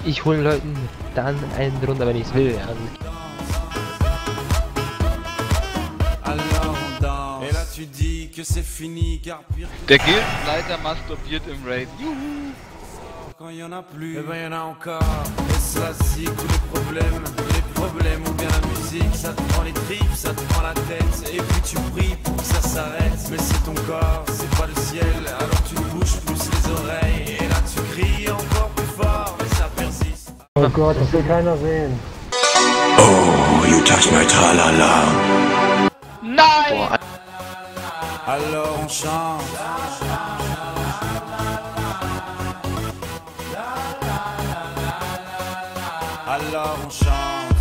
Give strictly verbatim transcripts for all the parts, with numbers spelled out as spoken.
Ich hole Leuten dann einen drunter, wenn ich es will. Also Der Gildenleiter masturbiert im Raid. Juhu! Quand il y en a plus, eh ben y en a encore. Et ça c'est tous les problèmes, les problèmes ou bien la musique, ça te prend les tripes, ça te prend la tête. Et puis tu pries pour que ça s'arrête. Mais c'est ton corps, c'est pas le ciel. Alors tu bouges plus les oreilles. Et là tu cries encore plus fort, mais ça persiste. Oh Gott, das will keiner sehen. Oh, you touch my tralala. Nein! Alors on chante. Alors on chante.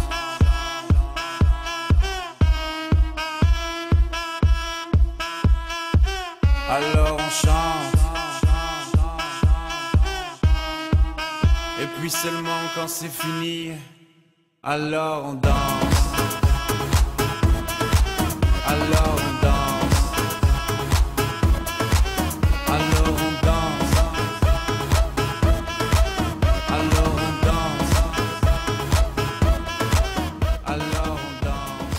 Alors on chante. Et puis seulement quand c'est fini, alors on danse. Alors on danse. Alors on danse. Alors on danse. Alors on danse.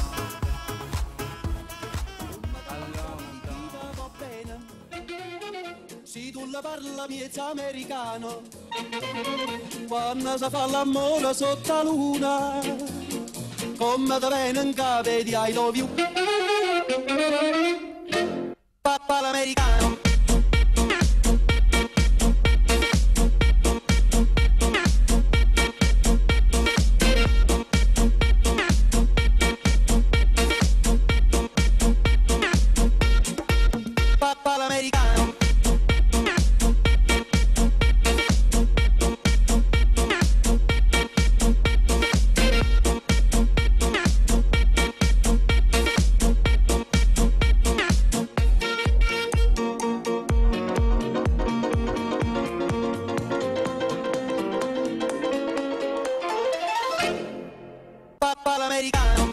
Alors on danse. Si tu la parla miezza americano, quando si fa l'amore sotto la luna, come te viene in capo di I love you. Papà l'americano. Papà l'americano. Papà l'americano.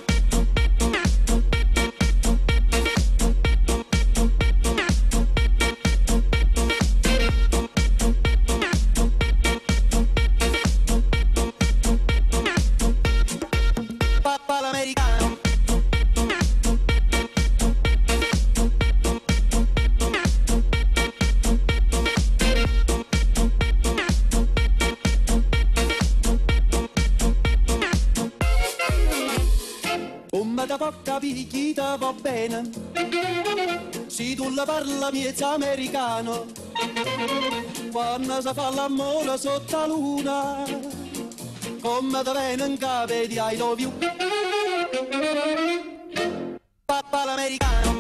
Papà l'americano. Come da poca picchita va bene, si tu la parla miezza americano, quando si fa l'amore sotto la luna, come te viene in capo di I love you. Papà l'americano.